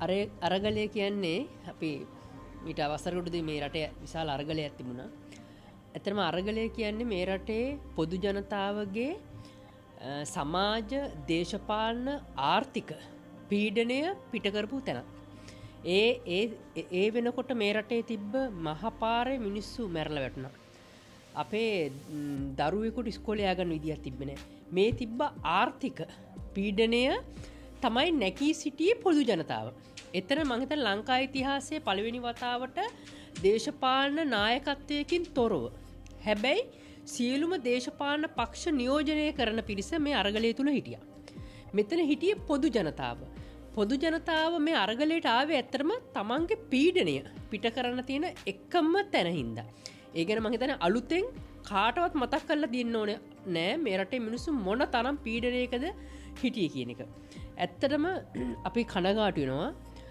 අරගලය කියන්නේ අපි ඊට අවසරකටදී මේ රටේ විශාල අරගලයක් තිබුණා. ඇත්තටම අරගලය කියන්නේ මේ රටේ පොදු ජනතාවගේ සමාජ දේශපාලන ආර්ථික පීඩනය පිට කරපු තැන. ඒ වෙනකොට මේ රටේ තිබ්බ මහපාරේ මිනිස්සු මැරලා වැටුණා. අපේ දරුවෙකුට ඉස්කෝලේ ය아가න්න විදියක් තිබ්බේ නැහැ. මේ තිබ්බ ආර්ථික පීඩනය තමයි නැකී සිටියේ පොදු ජනතාව. එතන මම හිතන ලංකා ඉතිහාසයේ පළවෙනි වතාවට දේශපාලන නායකත්වයකින් තොරව හැබැයි සියලුම දේශපාලන පක්ෂ නියෝජනය කරන පිරිස මේ අරගලය තුල හිටියා. මෙතන හිටියේ පොදු ජනතාව. පොදු ජනතාව මේ අරගලයට ආවේ ඇත්තටම තමන්ගේ පීඩනය පිට කරන්න තියෙන එකම තැන හින්දා. ඒ ගැන මම හිතන්නේ අලුතෙන් කාටවත් මතක් කරලා දෙන්න ඕනේ නෑ මේ රටේ මිනිස්සු මොන තරම් පීඩනයකද හිටියේ කියන එක. ඇත්තටම අපි කනගාටු වෙනවා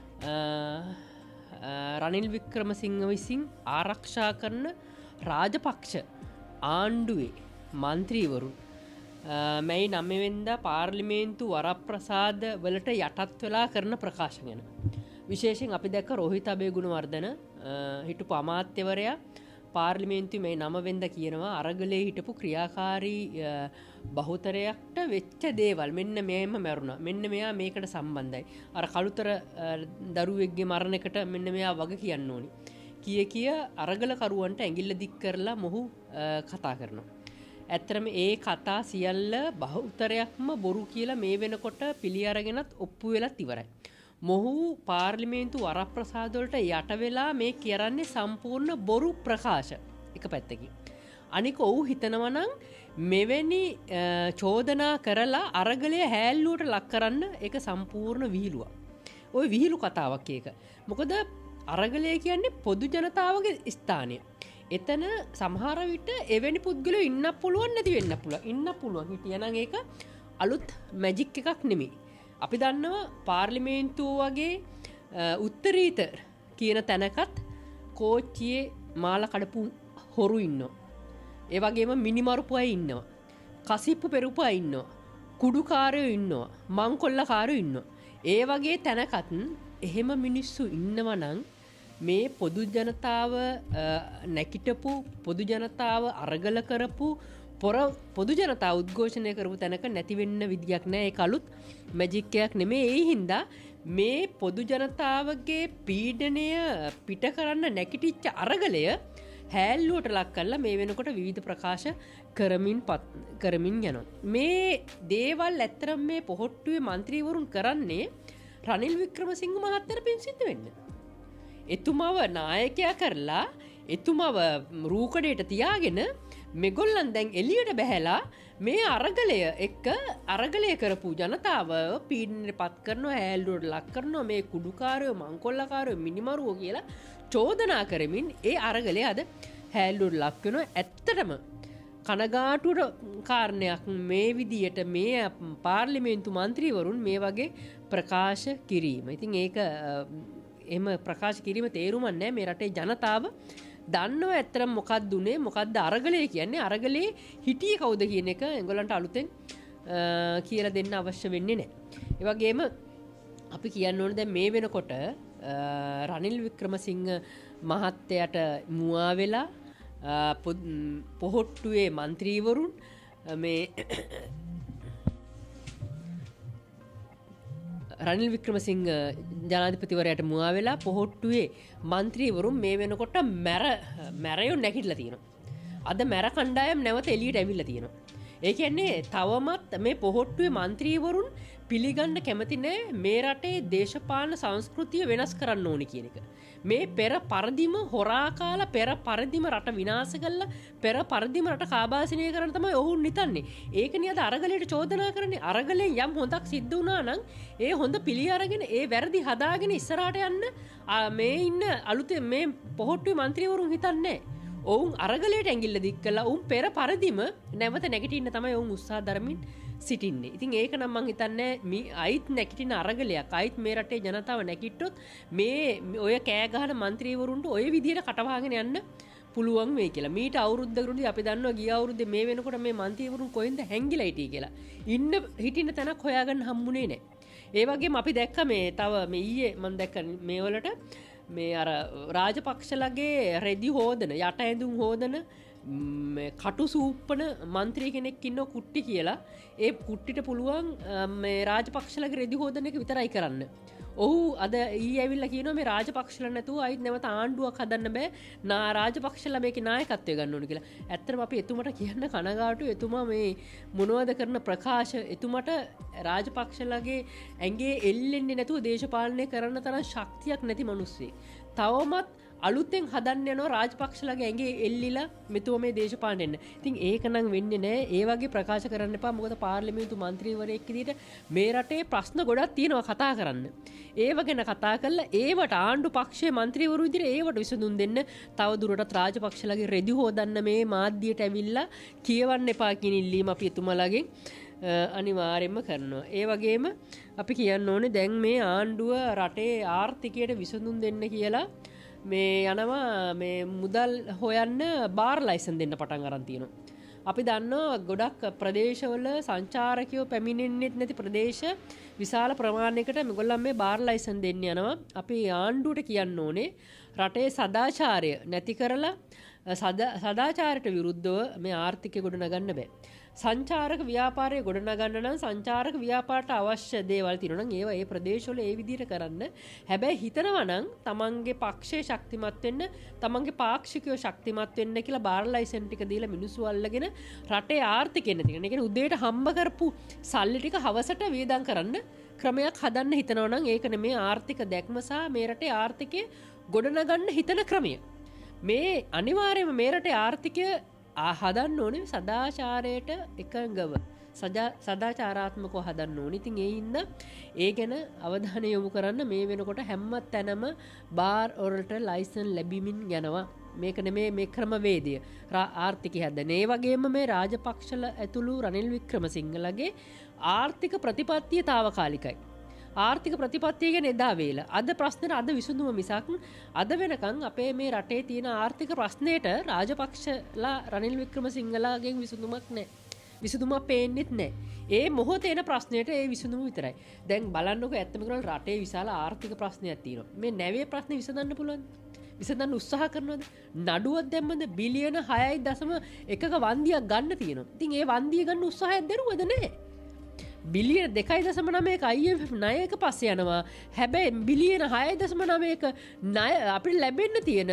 රනිල් වික්‍රමසිංහ විසින් ආරක්ෂා කරන රාජපක්ෂ ආණ්ඩුවේ මන්ත්‍රීවරුන් මැයි 9 වෙනිදා පාර්ලිමේන්තු වරප්‍රසාද වලට යටත් වෙලා කරන ප්‍රකාශ ගැන. විශේෂයෙන් අපි දැක්ක රෝහිත අබේගුණවර්ධන හිටපු අමාත්‍යවරයා පාර්ලිමේන්තුවේ මේ 9 වෙනිදා කියනවා අරගලේ හිටපු ක්‍රියාකාරී බහුතරයකට වෙච්ච දේවල් මෙන්න මේම මැරුණා. මෙන්න මෙයා මේකට සම්බන්ධයි. අර කළුතර දරුවෙක්ගේ මරණයකට මෙන්න මෙයා වග කියන්න ඕනි. කිය අරගල කරුවන්ට ඇඟිල්ල දික් කරලා මොහු කතා කරනවා. ඇත්තටම ඒ කතා සියල්ල බහුතරයක්ම බොරු කියලා මේ වෙනකොට පිළි අරගෙනත් ඔප්පු වෙලත් ඉවරයි. මොහු පාර්ලිමේන්තු වරප්‍රසාද වලට යට වෙලා මේ කරන්නේ සම්පූර්ණ බොරු ප්‍රකාශ එක පැත්තකින්. අනික ඔව් හිතනවා නම් මෙවැනි චෝදනා කරලා අරගලය හැල්ලුවට ලක් කරන්න ඒක සම්පූර්ණ විහිළුවක්. ওই විහිළු කතාවක් ඒක. මොකද අරගලය කියන්නේ පොදු ජනතාවගේ ස්ථානය. එතන සමහර විට එවැනි පුද්ගලයෝ ඉන්න පුළුවන් නැති වෙන්න පුළුවන්. ඉන්න පුළුවන්. හිටියනම් ඒක අලුත් මැජික් එකක් නෙමෙයි. අපි දන්නවා පාර්ලිමේන්තුව වගේ උත්තරීතර කියන තැනකත් කෝච්චියේ මාල කඩපු හොරු ඉන්නවා. ඒ වගේම මිනිමරුපු අය ඉන්නවා. කසිප්පු පෙරුපු අය ඉන්නවා. කුඩුකාරයෝ ඉන්නවා. මංකොල්ලකාරයෝ ඉන්නවා. ඒ වගේ තැනකත් එහෙම මිනිස්සු ඉන්නවා නම් මේ පොදු ජනතාව නැකිටපු පොදු ජනතාව අරගල කරපු පොදු ජනතාව උද්ඝෝෂණය කරපු තැනක නැති වෙන්න විදියක් නැහැ. ඒක අලුත් මැජික් එකක් නෙමෙයි. ඒ හින්දා මේ පොදු ජනතාවගේ පීඩනය පිට කරන්න නැකිටිච්ච අරගලය හැල්ලුවට ලක් කරලා මේ වෙනකොට විවිධ ප්‍රකාශ කරමින් යනවා. මේ දේවල් ඇත්තටම මේ පොහොට්ටුවේ മന്ത്രിවරුන් කරන්නේ රනිල් වික්‍රමසිංහ මහත්තයාට පින් සිද්ධ වෙන්න. එතුමව නායකයා කරලා එතුමව රූකඩේට තියාගෙන මෙගොල්ලන් දැන් එළියට බැහැලා මේ අරගලය එක්ක අරගලය කරපු ජනතාව පීඩනයට පත් කරනවා, හැල්ලුවට ලක් කරනවා, මේ කුඩුකාරයෝ මංකොල්ලකාරයෝ මිනිමරුවෝ කියලා චෝදනා කරමින් ඒ අරගලය අද හැල්ලුවට ලක් වෙනවා. ඇත්තටම කනගාටුවට කාරණයක් මේ විදියට මේ පාර්ලිමේන්තු මන්ත්‍රීවරුන් මේ වගේ ප්‍රකාශ කිරීම. ඉතින් ඒක එහෙම ප්‍රකාශ කිරීම තේරුමක් නැහැ. මේ රටේ ජනතාව දන්නව ඇත්තටම මොකක්ද උනේ, මොකක්ද අරගලය කියන්නේ, අරගලේ හිටියේ කවුද කියන එක ඒගොල්ලන්ට අලුතෙන් කියලා දෙන්න අවශ්‍ය වෙන්නේ නැහැ. ඒ වගේම අපි කියන්න ඕනේ දැන් මේ වෙනකොට රනිල් වික්‍රමසිංහ මහත්තයාට මුවා වෙලා පොහොට්ටුවේ മന്ത്രിවරුන් මේ රනිල් වික්‍රමසිංහ ජනාධිපතිවරයාට මුවා වෙලා පොහොට්ටුවේ മന്ത്രിවරුන් මේ වෙනකොට මැරයෝ නැගිටලා තියෙනවා. අද මැර කණ්ඩායම් නැවත එළියට ඇවිල්ලා තියෙනවා. ඒ කියන්නේ තවමත් මේ පොහොට්ටුවේ മന്ത്രിවරුන් පිළිගන්න කැමති නැහැ මේ රටේ දේශපාලන සංස්කෘතිය වෙනස් කරන්න ඕනි කියන එක. මේ පෙර පරදිම හොරා කාලා පෙර පරදිම රට විනාශ කළා පෙර පරදිම රට කාබාසිනිය කරන්න තමයි ඔවුන් හිතන්නේ. ඒකනේ අද අරගලයට චෝදනා කරන්නේ. අරගලෙන් යම් හොඳක් සිද්ධ වුණා නම් ඒ හොඳ පිළි අරගෙන ඒ වැරදි හදාගෙන ඉස්සරහට යන්න මේ ඉන්න අලුතෙන් මේ පොහොට්ටුවේ മന്ത്രിවරුන් හිතන්නේ. ඔවුන් අරගලයට ඇඟිල්ල දික් කළා. ඔවුන් පෙර පරදිම නැවත නැගිටින්න තමයි ඔවුන් උත්සාහ දරමින් සිටින්නේ. ඉතින් ඒක නම් මං හිතන්නේ මේ අයිත් නැගිටින අරගලයක් අයිත් මේ රටේ ජනතාව නැගිට්ටොත් මේ ඔය කෑ ගහන മന്ത്രിවරුන්ට ඔය විදිහට කටවාගෙන යන්න පුළුවන් වෙයි කියලා. මීට අවුරුද්දකදී අපි දන්නවා ගිය අවුරුද්දේ මේ වෙනකොට මේ മന്ത്രിවරුන් කොහෙන්ද හැංගිලා හිටියේ කියලා. හිටින්න තැනක් හොයාගන්න හම්බුනේ නැහැ. ඒ වගේම අපි දැක්ක මේ තව මේ ඊයේ මම දැක්ක මේ වලට මේ අර රාජපක්ෂලගේ රෙදි හෝදන යට ඇඳුම් හෝදන කටු සූප්පන මන්ත්‍රී කෙනෙක් ඉන්න කුට්ටි කියලා ඒ කුට්ටිට පුළුවන් මේ රාජපක්ෂලගේ රෙදි හෝදන එක විතරයි කරන්න. ඔහු අද ඊ ඇවිල්ලා කියනවා මේ රාජපක්ෂල නැතුව අයිත් නැවත ආණ්ඩුවක් හදන්න බෑ නා රාජපක්ෂලා මේකේ නායකත්වය ගන්න ඕන කියලා. ඇත්තටම අපි එතුමට කියන්න කනගාටු එතුමා මේ මොනවද කරන ප්‍රකාශ එතුමට රාජපක්ෂලගේ ඇඟේ එල්ලෙන්නේ නැතුව දේශපාලනය කරන්න තරම් ශක්තියක් නැති මිනිස්සෙක්. තවමත් අලුතෙන් හදන්න යනවා රාජපක්ෂලගේ ඇඟේ එල්ලිලා මෙතුම මේ දේශපාලනය එන්න. ඉතින් ඒක නම් වෙන්නේ නැහැ. ඒ වගේ ප්‍රකාශ කරන්න එපා. මොකද පාර්ලිමේන්තු මන්ත්‍රීවරයෙක් විදිහට මේ රටේ ප්‍රශ්න ගොඩක් තියෙනවා කතා කරන්න. ඒව ගැන කතා කරලා ඒවට ආණ්ඩු පක්ෂයේ මන්ත්‍රීවරු විදිහට ඒවට විසඳුම් දෙන්න තව දුරටත් රාජපක්ෂලගේ රෙදි හොදන්න මේ මාධ්‍යයට ඇවිල්ලා කියවන්න එපා කියන ඉල්ලීම අපි එතුමාලගෙන් අනිවාර්යයෙන්ම කරනවා. ඒ වගේම අපි කියන්න ඕනේ දැන් මේ ආණ්ඩුව රටේ ආර්ථිකයට විසඳුම් දෙන්න කියලා මේ යනවා මේ මුදල් හොයන්න බාර් ලයිසන් දෙන්න පටන් අරන් තියෙනවා. අපි දන්නවා ගොඩක් ප්‍රදේශවල සංචාරකයෝ පැමිණෙන්නෙත් නැති ප්‍රදේශ විශාල ප්‍රමාණයකට මේගොල්ලන් මේ බාර් ලයිසන් දෙන්න යනවා. අපි ආණ්ඩුවට කියන්න ඕනේ රටේ සදාචාරය නැති කරලා සදාචාරයට විරුද්ධව මේ ආර්ථිකය ගොඩනගන්න බෑ. සංචාරක ව්‍යාපාරය ගොඩනගන්න නම් සංචාරක ව්‍යාපාරට අවශ්‍ය දේවල් තියෙනවා නම් ඒවා ඒ ප්‍රදේශවල ඒ විදිහට කරන්න. හැබැයි හිතනවා නම් තමන්ගේ පක්ෂයේ ශක්තිමත් වෙන්න, තමන්ගේ පාක්ෂිකයෝ ශක්තිමත් වෙන්න කියලා බාර් ලයිසන් ටික දීලා මිනිස්සු අල්ලගෙන රටේ ආර්ථිකය නැති කරන. ඒ කියන්නේ උදේට හම්බ කරපු සල්ලි ටික හවසට වියදම් කරන්න ක්‍රමයක් හදන්න හිතනවා නම් ඒක නෙමේ ආර්ථික දැක්ම සහ මේ රටේ ආර්ථිකය ගොඩනගන්න හිතන ක්‍රමය. මේ අනිවාර්යයෙන්ම මේ රටේ ආර්ථිකය හදන්න ඕනේ සදාචාරයට එකඟව සදාචාරාත්මකව හදන්න ඕනේ. ඉතින් ඒ හින්දා ඒ ගැන අවධානය යොමු කරන්න මේ වෙනකොට හැම තැනම බාර් වලට ලයිසන් ලැබීමින් යනවා. මේක නෙමේ මේ ක්‍රමවේදය ආර්ථිකය හැදෙන. ඒ වගේම මේ රාජපක්ෂල ඇතුළු රනිල් වික්‍රමසිංහලගේ ආර්ථික ප්‍රතිපත්තිය తాවකාලිකයි. ආර්ථික ප්‍රතිපත්තිය ගැන එදා වේල. අද ප්‍රශ්නෙට අද විසඳුම මිසක් අද වෙනකන් අපේ මේ රටේ තියෙන ආර්ථික ප්‍රශ්නයට රාජපක්ෂලා රනිල් වික්‍රමසිංහලාගෙන් විසඳුමක් නැහැ. විසඳුමක් පේන්නෙත් නැහැ. ඒ මොහොතේ එන ප්‍රශ්නයට ඒ විසඳුම විතරයි. දැන් බලන්නකෝ ඇත්තම කරලා රටේ විශාල ආර්ථික ප්‍රශ්නයක් තියෙනවා. මේ නැවේ ප්‍රශ්නේ විසඳන්න පුළුවන්ද? විසඳන්න උත්සාහ කරනවද? නඩුවක් දැම්මද බිලියන 6.1ක වන්දියක් ගන්න තියෙනවා. ඉතින් ඒ වන්දිය ගන්න උත්සාහයක් දරුවද නැහැ? බිලියන 2.9ක IMF ණයක පස්සේ යනවා. හැබැයි බිලියන 6.9ක ණය අපිට ලැබෙන්න තියෙන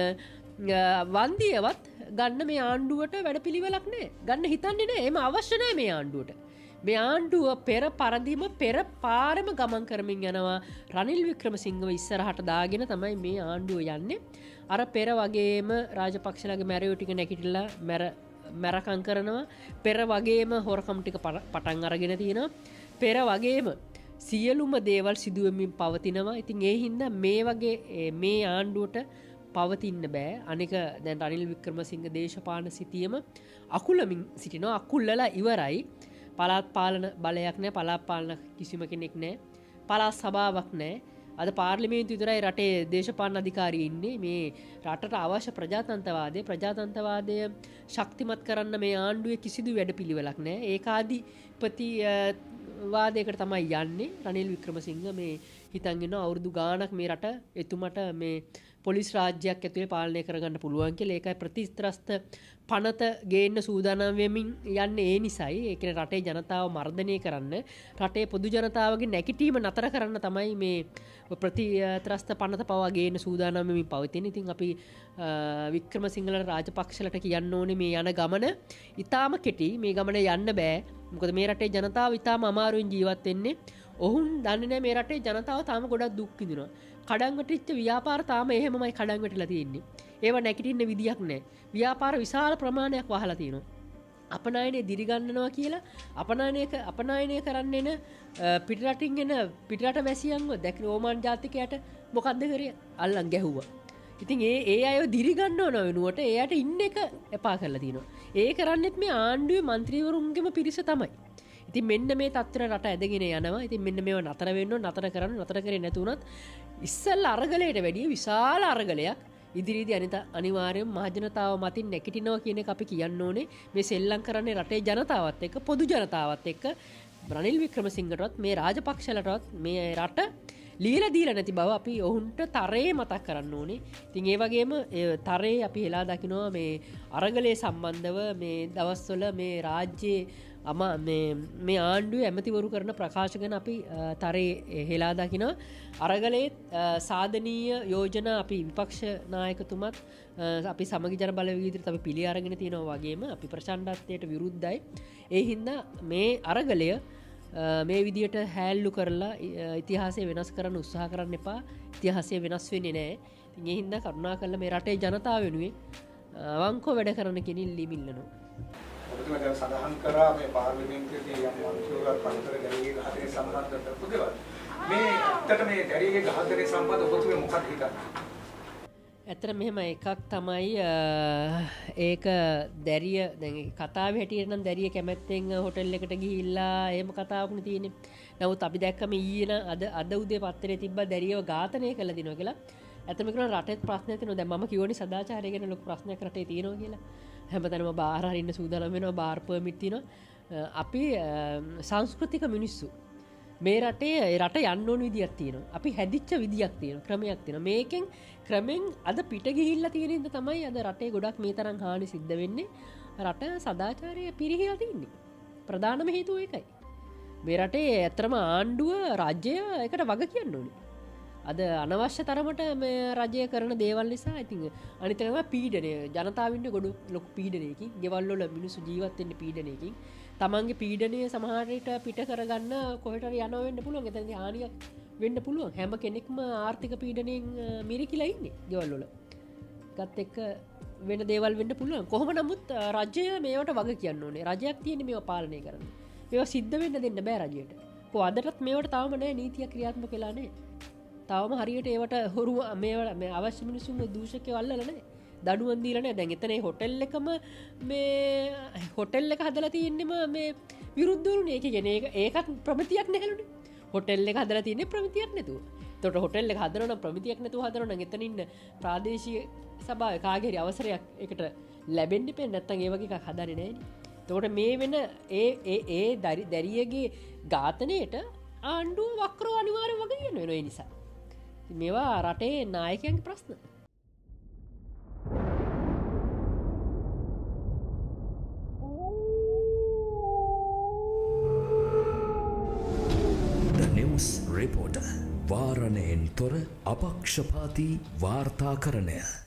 වන්දියවත් ගන්න මේ ආණ්ඩුවට වැඩපිළිවෙලක් නැහැ. ගන්න හිතන්නේ නැහැ. එම අවශ්‍ය නැහැ මේ ආණ්ඩුවට. මේ ආණ්ඩුව පෙර පරදිම පෙර පාරම ගමන් කරමින් යනවා. රනිල් වික්‍රමසිංහව ඉස්සරහට දාගෙන තමයි මේ ආණ්ඩුව යන්නේ. අර පෙර වගේම රාජපක්ෂලගේ මැරයෝ ටික නැගිටලා මැරකම් කරනවා. පෙර වගේම හොරකම් ටික පටන් අරගෙන තියෙනවා. පෙර වගේම සියලුම දේවල් සිදුවමින් පවතිනවා. ඉතින් ඒ හින්දා මේ වගේ මේ ආණ්ඩුවට පවතින්න බෑ. අනික දැන් රනිල් වික්‍රමසිංහ දේශපාලන සිටියම අකුලමින් සිටිනවා. අකුල්ලලා ඉවරයි. පළාත් පාලන බලයක් නැහැ. පළාත් පාලන කිසිම කෙනෙක් නැහැ. පළාත් සභාවක් නැහැ. අද පාර්ලිමේන්තු විතරයි රටේ දේශපාලන අධිකාරිය ඉන්නේ. මේ රටට අවශ්‍ය ප්‍රජාතන්ත්‍රවාදය ශක්තිමත් කරන්න මේ ආණ්ඩුවේ කිසිදු වැඩපිළිවෙලක් නැහැ. ඒකාධිපති වාදයකට තමයි යන්නේ. රනිල් වික්‍රමසිංහ මේ හිතන් ඉන්නවා අවුරුදු ගාණක් මේ රට එතුමට මේ පොලිස් රාජ්‍යයක් ඇතුලේ පාලනය කරගන්න පුළුවන් කියලා. ඒකයි ප්‍රතිස්ත්‍රස්ත පනත ගේන්න සූදානම් වෙමින් යන්නේ. ඒ නිසායි ඒ කියන්නේ රටේ ජනතාව මර්ධනය කරන්න, රටේ පොදු ජනතාවගේ නැගිටීම නතර කරන්න තමයි මේ ප්‍රතිත්‍රස්ත පනත පවා ගේන්න සූදානම් වෙමින් පවතින. ඉතින් අපි වික්‍රමසිංහල රාජපක්ෂලට කියන්න ඕනේ මේ යන ගමන ඊටාම කෙටි. මේ ගමන යන්න බෑ. මොකද මේ රටේ ජනතාව ඊටාම අමාරුවෙන් ජීවත් වෙන්නේ. ඔවුන් දන්නේ නැහැ මේ රටේ ජනතාව තාම ගොඩක් දුක් විඳිනවා. කඩන් වැටිච්ච ව්‍යාපාර තාම එහෙමමයි කඩන් වැටිලා තියෙන්නේ. ඒව නැගිටින්න විදියක් නැහැ. ව්‍යාපාර විශාල ප්‍රමාණයක් වහලා තියෙනවා. අපනයනේ දිරිගන්නනවා කියලා අපනයනය කරන්න එන පිටරටින් එන පිටරට වැසියන්ව දැක ඕමාන් ජාතිකයට මොකද්ද කරේ? අල්ලන් ගැහුවා. ඉතින් ඒ අය දිරිගන්නව වෙනුවට එයාට ඉන්න එක එපා කරලා තියෙනවා. ඒ කරන්නේත් මේ ආණ්ඩුවේ മന്ത്രിවරුන්ගේම පිරිස තමයි. ඉතින් මෙන්න මේ තත්ත්වයට රට ඇදගෙන යනවා. ඉතින් මෙන්න මේව නතර වෙන්න ඕන. නතර කරන්න. නතර කරේ නැතුණත් ඉස්සෙල්ලා අරගලයට වැඩිය විශාල අරගලයක් ඉදිරියේදී අනිවාර්යයෙන්ම මහජනතාව මතින් නැගිටිනවා කියන එක අපි කියන්න ඕනේ. මේ සෙල්ලම් කරන්නේ රටේ ජනතාවත් එක්ක, පොදු ජනතාවත් එක්ක රනිල් වික්‍රමසිංහටවත් මේ රාජපක්ෂලටවත් මේ රට ලියලා දීලා නැති බව අපි ඔවුන්ට තරේ මතක් කරන්න ඕනේ. ඉතින් ඒ වගේම තරේ අපි හෙලා දකිනවා මේ අරගලයේ සම්බන්ධව මේ දවස්වල මේ රාජ්‍යයේ මේ ආණ්ඩුවේ ඇමතිවරු කරන ප්‍රකාශ ගැන අපි තරේ හෙලා දකිනවා. අරගලයේ සාධනීය යෝජනා අපි විපක්ෂ නායකතුමත් අපි සමගි ජන බලවේගීදිරියට අපි පිළි අරගෙන තියෙනවා වගේම අපි ප්‍රචණ්ඩත්වයට විරුද්ධයි. ඒ හින්දා මේ අරගලය මේ විදියට හැල්ලු කරලා ඉතිහාසය වෙනස් කරන්න උත්සාහ කරන්න එපා. ඉතිහාසය වෙනස් වෙන්නේ නැහැ. ඉතින් ඒ හින්දා කරුණා කරලා මේ රටේ ජනතාව වෙනුවෙන් අවංකව වැඩ කරන්න කෙනින් ලිමිල්ලනවා. ඔබතුමා දැන් සඳහන් කරා මේ පාර්ලිමේන්තුවේදී යම් මන්ත්‍රීවරු පරිසර දැරියේ ඝාතනය සම්බන්ධව කරපු දේවල්. මේ ඇත්තට මේ දැරියේ ඝාතනය සම්බන්ධව ඔබතුමා මොකක්ද හිතන්නේ? ඇතර මෙහෙම එකක් තමයි ඒක දැරිය දැන් කතාවේ හැටියට නම් දැරිය කැමැත්තෙන් හොටෙල් එකට ගිහිල්ලා එහෙම කතාවක්නේ තියෙන්නේ. නමුත් අපි දැක්කම ඊයේ අද උදේ පත්තරේ තිබ්බ දැරියව ඝාතනය කළා දිනවා කියලා. ඇත්තම කියනවා රටේ ප්‍රශ්නයක් තියෙනවා. දැන් මම කියවනේ සදාචාරය ගැන ලොකු ප්‍රශ්නයක් රටේ තියෙනවා කියලා. හැමතැනම බාහිර හරින්න සූදානම් වෙනවා බාර් පර්මිට් තියෙනවා. අපි සංස්කෘතික මිනිස්සු මේ රටේ රට යන්න ඕන විදියක් තියෙනවා. අපි හැදිච්ච විදියක් තියෙනවා. ක්‍රමයක් තියෙනවා. මේකෙන් ක්‍රමෙන් අද පිට ගිහිල්ලා තියෙන ඉඳ තමයි අද රටේ ගොඩක් මේ තරම් හානි සිද්ධ වෙන්නේ. රට සදාචාරය පිරිහිලා තින්නේ. ප්‍රධානම හේතුව ඒකයි. මේ රටේ ඇත්තම ආණ්ඩුව රාජ්‍යය එකට වග කියන්න ඕනේ. අද අනවශ්‍ය තරමට මේ රජය කරන දේවල් නිසා ඉතින් අනිත් එක පීඩනය ජනතාවින්ට ගොඩ ලොකු පීඩනයකින් ගෙවල් වල මිනිස්සු ජීවත් වෙන්න පීඩනයකින් තමන්ගේ පීඩනය සමහර විට පිට කරගන්න කොහෙට හරි යනවා වෙන්න පුළුවන්. එතනදී හානියක් වෙන්න පුළුවන්. හැම කෙනෙක්ම ආර්ථික පීඩනයෙන් මිරිකිලා ඉන්නේ ගෙවල් වල. ඒකත් එක්ක වෙන දේවල් වෙන්න පුළුවන්. කොහොම නමුත් රජය මේවට වග කියන්න ඕනේ. රජයක් තියෙන්නේ මේවා පාලනය කරන්න. මේවා සිද්ධ වෙන්න දෙන්න බෑ රජයට. අදටත් මේවට තාම නෑ නීතියක් ක්‍රියාත්මක වෙලා නෑ. තවම හරියට ඒවට හොරු මේ අවශ්‍ය මිනිසුන් දූෂකයෝ අල්ලලා නැහැ. දඩුවම් දීලා නැහැ. දැන් එතන හොටෙල් එකම මේ හොටෙල් එක හදලා තියෙන්නම මේ විරුද්ධ වුණේ. ඒක කියන්නේ ඒකත් ප්‍රමිතියක් නැහැලුනේ. හොටෙල් එක හදලා තියෙන්නේ ප්‍රමිතියක් නැතුව. එතකොට හොටෙල් එක හදනවා නම් ප්‍රමිතියක් නැතුව හදනවා නම් එතන ඉන්න ප්‍රාදේශීය සභාවේ කාගේ හරි අවසරයක් ඒකට ලැබෙන්න ඉපේ නැත්නම් ඒ වගේ එකක් හදන්නේ නැහැනේ. එතකොට මේ වෙන ඒ දැරියගේ ඝාතනයේට ආණ්ඩුව වක්‍රව අනිවාර්යයෙන් වග කියන්න වෙනවා. ඒ නිසා මේවා රටේ නායකයන්ගේ ප්‍රශ්න. The News Reporter වාරණයෙන් තොර අපක්ෂපාතී වාර්තාකරණය.